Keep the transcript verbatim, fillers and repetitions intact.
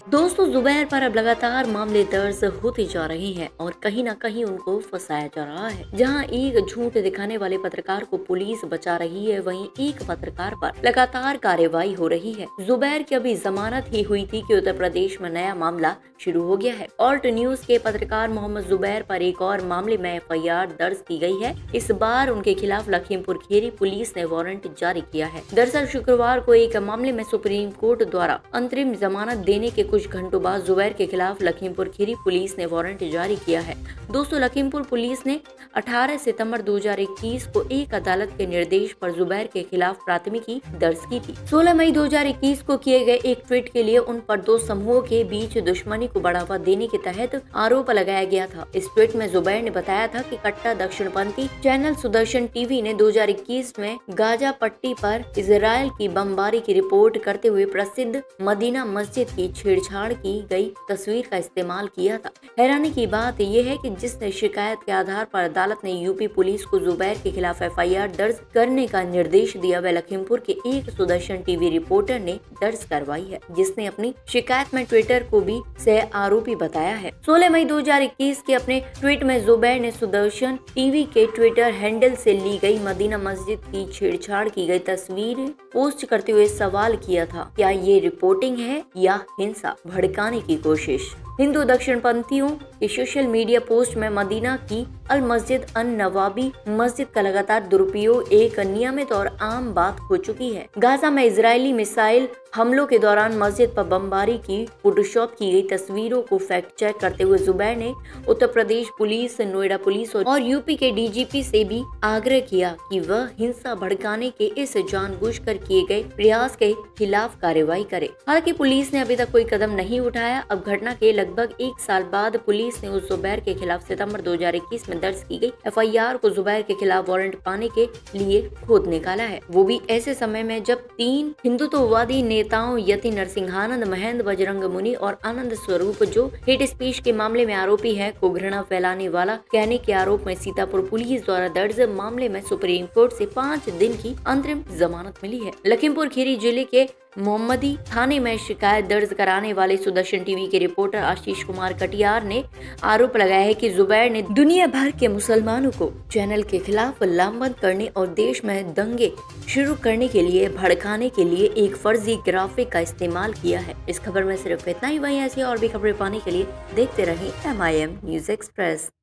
दोस्तों जुबैर पर अब लगातार मामले दर्ज होते जा रहे हैं और कहीं ना कहीं उनको फंसाया जा रहा है। जहां एक झूठ दिखाने वाले पत्रकार को पुलिस बचा रही है, वहीं एक पत्रकार पर लगातार कार्रवाई हो रही है। जुबैर की अभी जमानत ही हुई थी कि उत्तर प्रदेश में नया मामला शुरू हो गया है। ऑल्ट न्यूज के पत्रकार मोहम्मद जुबैर पर एक और मामले में एफ आई आर दर्ज की गई है। इस बार उनके खिलाफ लखीमपुर खीरी पुलिस ने वारंट जारी किया है। दरअसल शुक्रवार को एक मामले में सुप्रीम कोर्ट द्वारा अंतरिम जमानत देने के कुछ घंटों बाद जुबैर के खिलाफ लखीमपुर खीरी पुलिस ने वारंट जारी किया है। दोस्तों लखीमपुर पुलिस ने अठारह सितंबर दो हज़ार इक्कीस को एक अदालत के निर्देश पर जुबैर के खिलाफ प्राथमिकी दर्ज की थी। सोलह मई दो हज़ार इक्कीस को किए गए एक ट्वीट के लिए उन पर दो समूहों के बीच दुश्मनी को बढ़ावा देने के तहत आरोप लगाया गया था। इस ट्वीट में जुबैर ने बताया था कि कट्टा दक्षिणपंथी चैनल सुदर्शन टीवी ने दो हज़ार इक्कीस में गाजा पट्टी पर इजराइल की बमबारी की रिपोर्ट करते हुए प्रसिद्ध मदीना मस्जिद की छेड़छाड़ की गई तस्वीर का इस्तेमाल किया था। हैरानी की बात यह है कि जिसने शिकायत के आधार पर अदालत ने यूपी पुलिस को जुबैर के खिलाफ एफ आई आर दर्ज करने का निर्देश दिया, वह लखीमपुर के एक सुदर्शन टीवी रिपोर्टर ने दर्ज करवाई है, जिसने अपनी शिकायत में ट्विटर को भी सह आरोपी बताया है। सोलह मई दो हज़ार इक्कीस के अपने ट्वीट में जुबैर ने सुदर्शन टीवी के ट्विटर हैंडल से ली गई मदीना मस्जिद की छेड़छाड़ की गई तस्वीर पोस्ट करते हुए सवाल किया था, क्या ये रिपोर्टिंग है या हिंसा भड़काने की कोशिश। हिंदू दक्षिणपंथियों के सोशल मीडिया पोस्ट में मदीना की अल मस्जिद अन नवाबी मस्जिद का लगातार दुरुपयोग एक नियमित और आम बात हो चुकी है। गाजा में इजरायली मिसाइल हमलों के दौरान मस्जिद पर बमबारी की फोटोशॉप की गई तस्वीरों को फैक्ट चेक करते हुए जुबैर ने उत्तर प्रदेश पुलिस, नोएडा पुलिस और यूपी के डी जी पी से भी आग्रह किया कि वह हिंसा भड़काने के इस जानबूझकर किए गए प्रयास के खिलाफ कार्रवाई करे। हालांकि पुलिस ने अभी तक कोई कदम नहीं उठाया। अब घटना के लगभग एक साल बाद पुलिस ने उस जुबैर के खिलाफ सितंबर दो हज़ार इक्कीस में दर्ज की गई एफ आई आर को जुबैर के खिलाफ वारंट पाने के लिए खोद निकाला है, वो भी ऐसे समय में जब तीन हिंदुत्ववादी नेताओं यति नरसिंहानंद, महेंद्र बजरंग मुनि और आनंद स्वरूप, जो हेट स्पीच के मामले में आरोपी है, को घृणा फैलाने वाला कहने के आरोप में सीतापुर पुलिस द्वारा दर्ज मामले में सुप्रीम कोर्ट से पाँच दिन की अंतरिम जमानत मिली है। लखीमपुर खीरी जिले के मोहम्मदी थाने में शिकायत दर्ज कराने वाले सुदर्शन टीवी के रिपोर्टर आशीष कुमार कटियार ने आरोप लगाया है कि जुबैर ने दुनिया भर के मुसलमानों को चैनल के खिलाफ लामबंद करने और देश में दंगे शुरू करने के लिए भड़काने के लिए एक फर्जी ग्राफिक का इस्तेमाल किया है। इस खबर में सिर्फ इतना ही। वहीं ऐसी और भी खबरें पाने के लिए देखते रहें M I M news express.